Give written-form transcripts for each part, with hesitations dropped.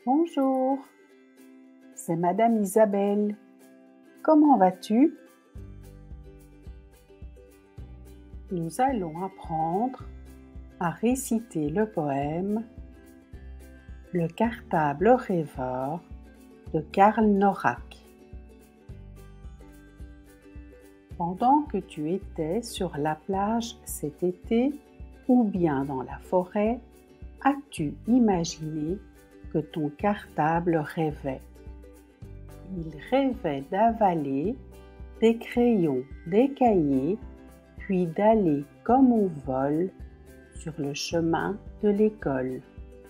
Bonjour, c'est Madame Isabelle. Comment vas-tu? Nous allons apprendre à réciter le poème Le cartable rêveur de Karl Norak. Pendant que tu étais sur la plage cet été ou bien dans la forêt, as-tu imaginé que ton cartable rêvait? Il rêvait d'avaler des crayons, des cahiers, puis d'aller comme au vol sur le chemin de l'école.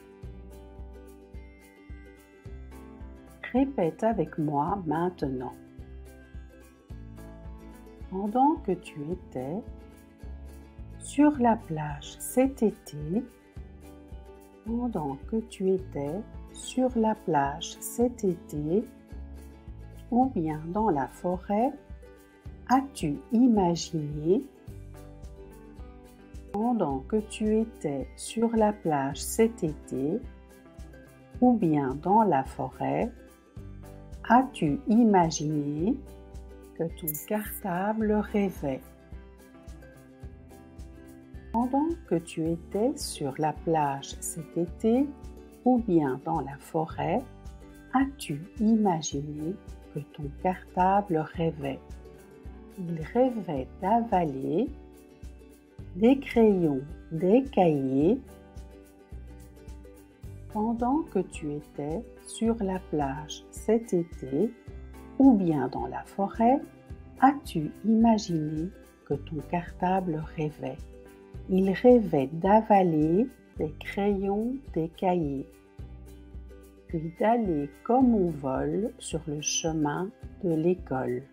Répète avec moi maintenant. Pendant que tu étais sur la plage cet été, pendant que tu étais sur la plage cet été, ou bien dans la forêt, as-tu imaginé? Pendant que tu étais sur la plage cet été, ou bien dans la forêt, as-tu imaginé que ton cartable rêvait? Pendant que tu étais sur la plage cet été, ou bien dans la forêt, as-tu imaginé que ton cartable rêvait? Il rêvait d'avaler des crayons, des cahiers. Pendant que tu étais sur la plage cet été ou bien dans la forêt, as-tu imaginé que ton cartable rêvait? Il rêvait d'avaler des crayons, des cahiers, puis d'aller comme au vol sur le chemin de l'école.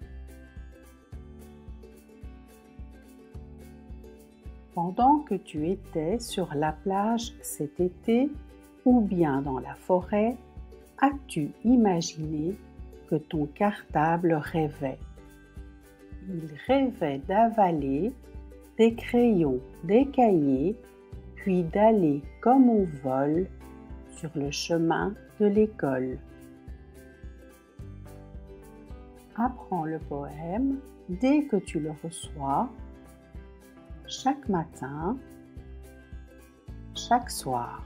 Pendant que tu étais sur la plage cet été ou bien dans la forêt, as-tu imaginé que ton cartable rêvait? Il rêvait d'avaler des crayons, des cahiers, puis d'aller comme au vol sur le chemin de l'école. Apprends le poème dès que tu le reçois, chaque matin, chaque soir.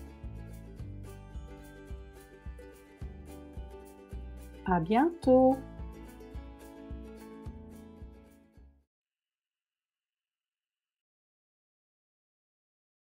À bientôt!